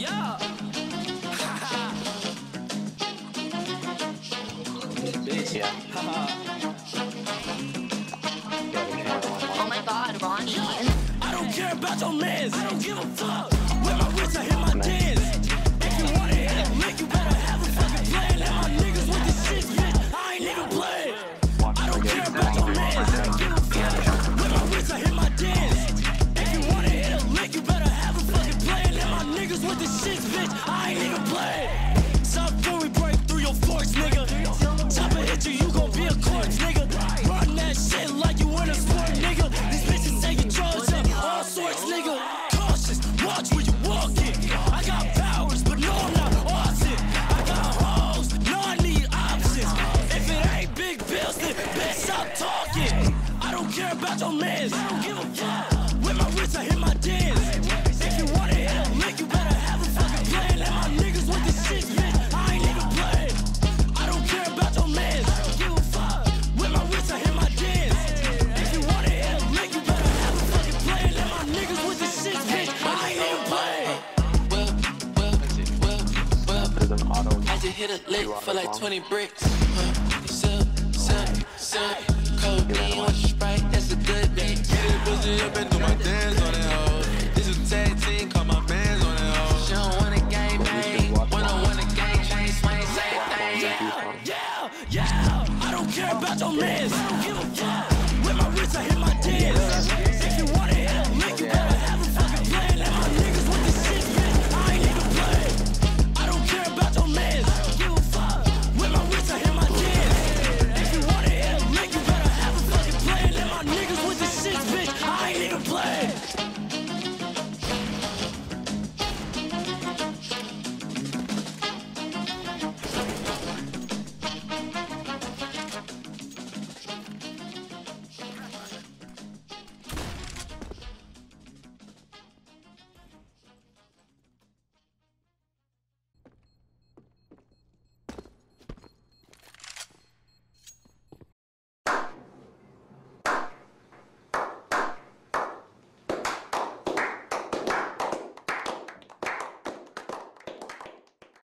Yeah. Bitch, yeah. Oh my God, Ronnie. I don't care about your mans. I don't give a fuck. With my wrist, I hit my dance. If you wanna hit a lick, you better have a fucking plan. And my niggas with this shit, bitch, I ain't even playing. I don't care about your mans. I don't give a fuck. With my wrist, I hit my dance. If you wanna hit a lick, you better have a fucking plan. And my niggas with this shit, bitch, I ain't even playing. Stop when we break through your force, nigga. Chopper hit you, you gon' be a corpse, nigga. Run that shit like you in a sport, nigga. These bitches taking drugs up, all sorts, nigga. Cautious, watch where you walking. I got powers, but no, I'm not awesome. I got hoes, no, I need options. If it ain't big bills, then bitch, stop talking. I don't care about your mans, I don't give a fuck. With my wrist, I hit my dance. If you wanna hit a lick, you better have a fucking plan. And my niggas with this shit, bitch, I ain't even playing. I don't care about your mans, I don't give a fuck. With my wrist, I hit my dance. If you wanna hit a lick, you better have a fucking plan. And my niggas with this shit, bitch, I ain't even playing. I just hit a lick for like 20 bricks. Codeine on Sprite, that's a good bitch. Get it pussy up and do my dance on it.